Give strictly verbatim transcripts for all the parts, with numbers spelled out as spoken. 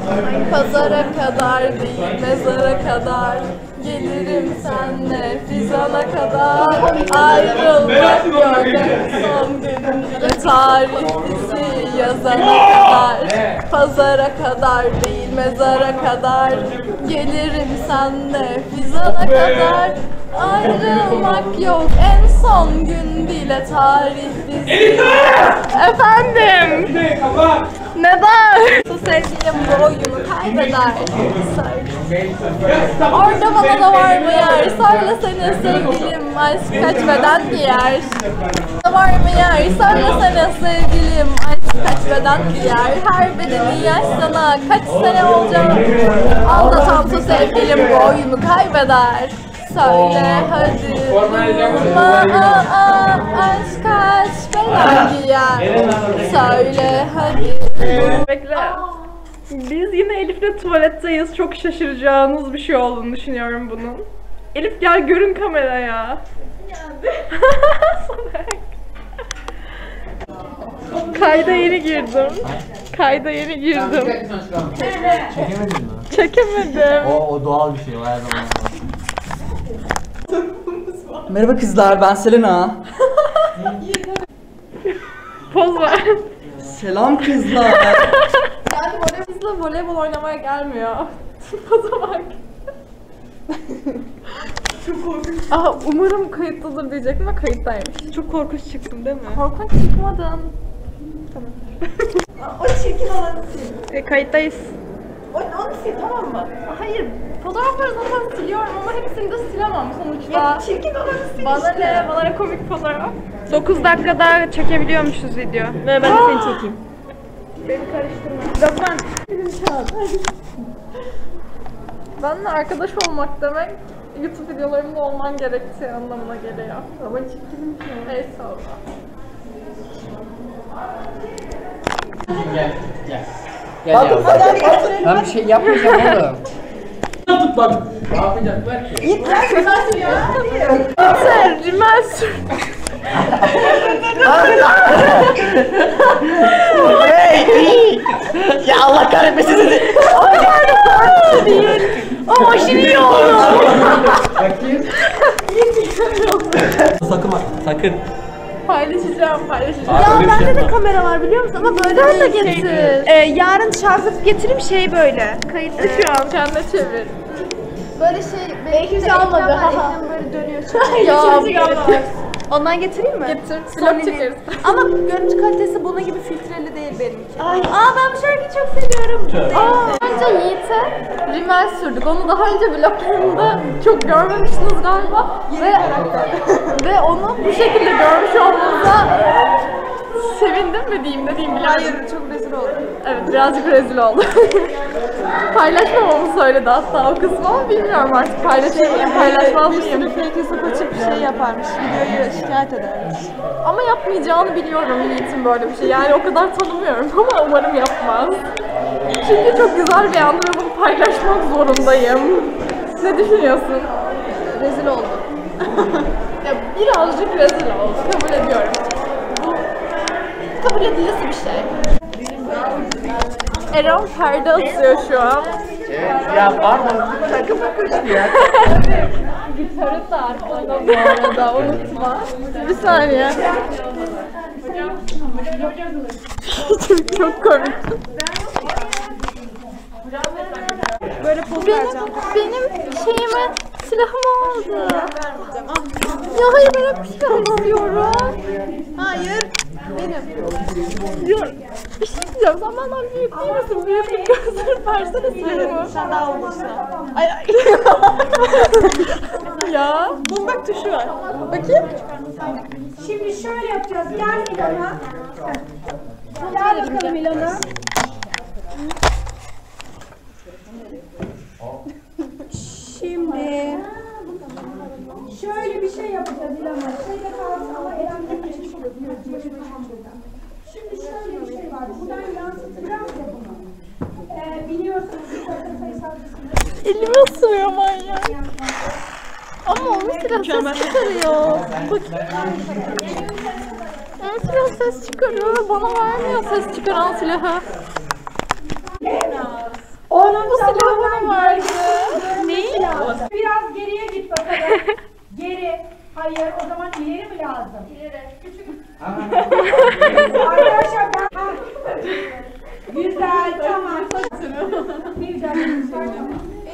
Pazara kadar değil mezara kadar gelirim senle fizana kadar. Ayrılmak yok en son gün bile tarih bizi yazana kadar. Pazara kadar değil mezara kadar gelirim senle fizana kadar. Ayrılmak yok en son gün bile tarih bizi. Efendim? Neden? Bu sevgilim bu oyunu kaybeder. Orada bana da var mı yer? Söylesene sevgilim aşk kaç beden giyer? Var mı yer? Söylesene sevgilim aşk kaç beden giyer? Her bedeni yaş sana kaç sene olacak? Anlatan bu sevgilim bu oyunu kaybeder. Söyle hadi durma aşk kaç beden giyer? Söyle hadi. Bekle. Biz yine Elif'le tuvaletteyiz. Çok şaşıracağınız bir şey olduğunu düşünüyorum bunun. Elif gel görün kameraya. Geldi. Kayda yeni girdim. Kayda yeni girdim. Çekemedin mi? Çekemedim. O, o doğal bir şey. O her zaman. Merhaba kızlar, ben Selena. Poz ver. Selam kızlar. Yani voleybolda voleybol oynamaya gelmiyor. Poza bak. Çok korkunç. Aha umarım kayıtlıdır diyecektim ama kayıttaymış. Çok korkunç çıktım değil mi? Korkunç çıkmadın. O çirkin olanı sil. E, kayıttayız. O, onu sil tamam mı? Hayır, fotoğrafları zaten siliyorum ama hepsini de silemem sonuçta. Ya çirkin olanı sil Bana işte. ne? Bana ne komik fotoğraf. dokuz dakikada çekebiliyormuşuz video. Ve ben de seni çekeyim. Beni karıştırma. Yok ben. Benimle arkadaş olmak demek YouTube videolarımda olman gerektiği anlamına geliyor. Ama çirkinim ki. Neyse olma. Gel, gel. Gel yavrum. Ben bir şey yapmayacağım oğlum. Tut bak. Ne yapacaklar ki? Git lan kızar ya. Sen rimel sür. Hey! Ya Allah kahretmesin sizi. Değil. Ama aşırı iyi oldu. Bakayım. Sakın bak, sakın. Paylaşacağım, paylaşacağım. Aa, öyle bir şey Bende de yapma. kamera var biliyor musun? Ama böyle Sen de değil. getir. Ee, yarın şarj edip getireyim şey böyle. Kayıtlı şu an. Kendine çevir. Böyle şey, Belki kimse almadı. Ekran böyle dönüyor. Ya, Ondan getireyim mi? getir. Sonra Vlog çekeriz. Ama görüntü kalitesi bunun gibi filtreli değil benimki. Ay. Aa ben bu şarkıyı çok seviyorum. Aa, önce Yiğit'e rimel sürdük. Onu daha önce vloglarımda çok görmemiştiniz galiba. Ve, ve onu bu şekilde görmüş olmanıza sevindim mi diyeyim ne diyeyim bilemedim. Hayır çok rezil oldum. Evet birazcık rezil oldum. Paylaşmamamı söyledi hatta o kısmı ama bilmiyorum artık paylaşır mıyım paylaşmaz mıyım. fake hesap açıp bir şey yaparmış. Videoyu şikayet edermiş. Ama yapmayacağını biliyorum Yiğit'in böyle bir şey. Yani o kadar tanımıyorum ama umarım yapmaz. Çünkü çok güzel bir anda ve bunu paylaşmak zorundayım. Ne düşünüyorsun? Rezil oldum. Ya birazcık rezil oldu. Kabul ediyorum. Bu kabul edilesi bir şey. Eren perde asıyor şu an. Ya pardon. Sakın bakın ya. Gitarı da arkada bu arada unutma. Bir saniye. çok, çok komik. Böyle poz Benim, vereceğim. benim şeyime silahımı aldı. Ya hayır ben hep bir şey alamıyorum. Hayır. Benim. Ya bir şey diyeceğim sen benden büyük değil misin? Büyük bir gözünü versene silahımı. Sen daha olursa. Ay ay. Ya. Bunun bak tuşu var. Bakayım. Şimdi şöyle yapacağız. Gel Milana. Gel bakalım Milana. Şimdi şöyle bir şey yapacağız Milana. Şeyde kalsın ama Eren'de bir şey yapıyor. Şimdi şöyle bir şey var. Buradan yansıtacağız ya bunu. Ee, biliyorsunuz yukarıda sayısal kısmında. Elimi ısırıyor manyak. Ama onun silah ses çıkarıyor. Bakayım. Onun silah ses çıkarıyor ve bana vermiyor ses çıkaran silahı. Hayır, o zaman ileri mi lazım? İleri. Küçük. Arkadaşlar ben... Ha. Güzel, tamam. Güzel, tamam.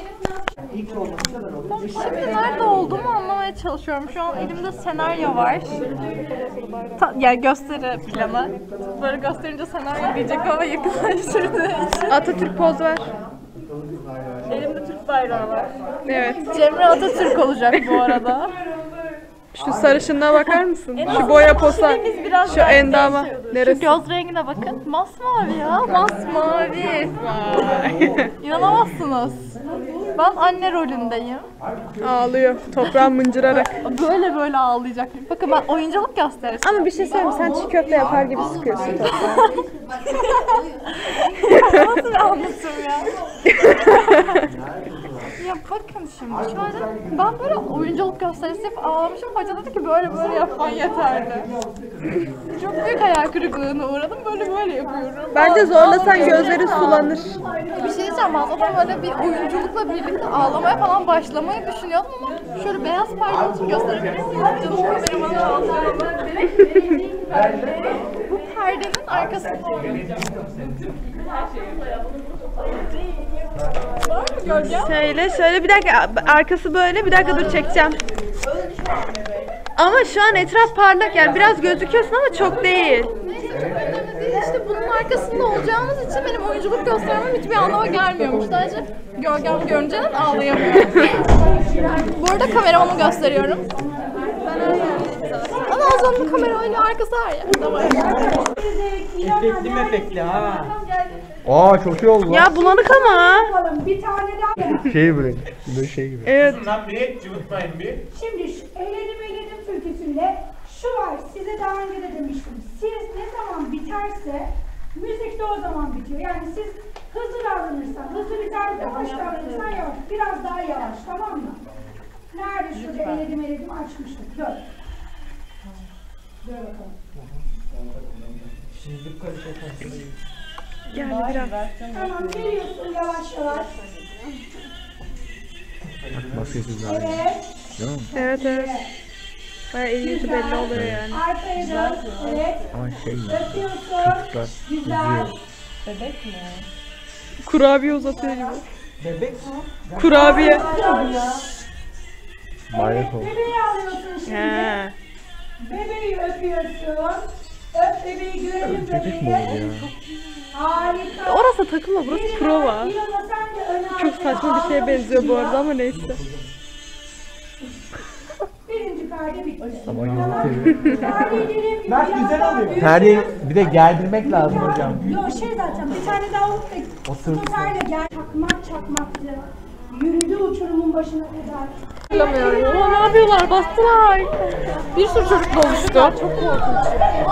Şimdi nerede olduğumu anlamaya çalışıyorum. Şu an elimde senaryo var. Ta, yani gösteri planı. Böyle gösterince senaryo diyecek ama yakınlaştırdığı için. Atatürk poz ver. Elimde Türk bayrağı var. Evet. Cemre Atatürk olacak bu arada. Şu sarışınlığa bakar mısın? Şu boya posa. Şu endama. Şu Neresi? göz rengine bakın. Masmavi ya. Masmavi. İnanamazsınız. Ben anne rolündeyim. Ağlıyor. Toprağı mıncırarak. Böyle böyle ağlayacak. Bakın ben oyunculuk gösterisi. Ama bir şey söyleyeyim, sen çiğ köfte yapar gibi sıkıyorsun toprağı. Nasıl bir anlatım ya? Ya bakın şimdi şöyle ben böyle oyunculuk gösterisi yapıp ağlamışım. Hoca dedi ki böyle böyle yapman yeterli. Çok büyük hayal kırıklığına uğradım. Böyle böyle yapıyorum. Bence zorlasan gözlerin sulanır. Bir şey diyeceğim, ben zaten böyle bir oyunculukla birlikte ağlamaya falan başlamayı düşünüyordum ama şöyle beyaz perde için gösterebilir miyim? Canım kameramana alacağım. Bu perdenin arkasında var mı gölge? Şöyle şöyle bir dakika, arkası böyle, bir dakika dur çekeceğim. Ama şu an etraf parlak, yani biraz gözüküyorsun ama çok değil. Neyse çok önemli değil. İşte bunun arkasında olacağımız için benim oyunculuk göstermem hiçbir anlama gelmiyormuş. Sadece gölgem görünce ağlayamıyorum. Bu arada kameramı gösteriyorum. Ben her yerdeyim zaten. Ama Azam'ın kamerayla arkası her yerde var. Efektli mefekli ha. Aa çok iyi oldu lan. Ya bulanık ama. Bakalım, bir tane daha. Şey böyle, böyle şey gibi. Evet. bir cıvıtmayın bir. Şimdi şu Eyledim Eyledim türküsünde şu var, size daha önce de demiştim. Siz ne zaman biterse müzik de o zaman bitiyor. Yani siz hızlı davranırsan, hızlı biter, yavaş davranırsan yavaş. Biraz daha yavaş, tamam mı? Nerede şurada Eyledim Eyledim açmıştık. Dön. Dön bakalım. Yani biraz. Tamam, geliyorsun yavaş yavaş. Maskesiz abi. Evet. Evet evet. Bayağı iyi yüzü belli oluyor yani. Arkaya dön. Evet. Ama şey Öpüyorsun. Güzel. Kurabiye uzatıyor gibi. Bebek. Kurabiye. manyak oldu. Bebeği alıyorsun şimdi. He. Bebeği öpüyorsun. Öp bebeği, görelim Çocuk mu oldu bebeği. ya? Harika. Orası takılma, burası prova. Bir ama sen de öne Çok arkaya saçma bir şeye benziyor bu arada ama neyse. Birinci perde bitti. Ama Perdeleri Bak biraz güzel daha oluyor. büyük. Perdeyi bir de gerdirmek lazım hocam. Yok şey zaten bir tane daha olup da O bu sırf- sefer de gel çakmak çakmaktı. Yürüdü uçurumun başına kadar. Hatırlamıyorum. Ulan ne yapıyorlar? Bastılar. Bir sürü çocuk doluştu. Çok korkunç.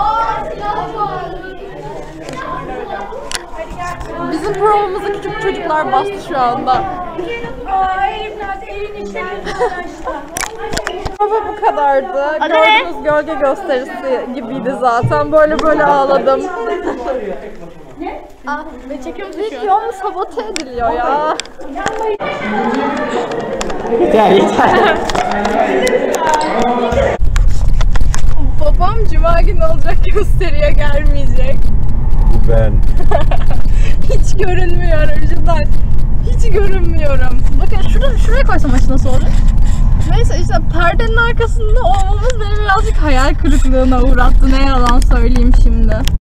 Bizim provamızı küçük çocuklar bastı şu anda. Aa Elif Naz elin içine arkadaşlar. Prova bu kadardı. Gördüğünüz gölge gösterisi gibiydi zaten. Böyle böyle ağladım. Ne? Ah, ve çekiyoruz Videom sabote ediliyor ya. Yeter yeter. Babam cuma günü olacak gösteriye gelmeyecek. Ben. Hiç görünmüyorum cidden. Hiç görünmüyorum. Bakın şuraya, şuraya koysam açı nasıl olur? Neyse işte perdenin arkasında olmamız beni birazcık hayal kırıklığına uğrattı. Ne yalan söyleyeyim şimdi.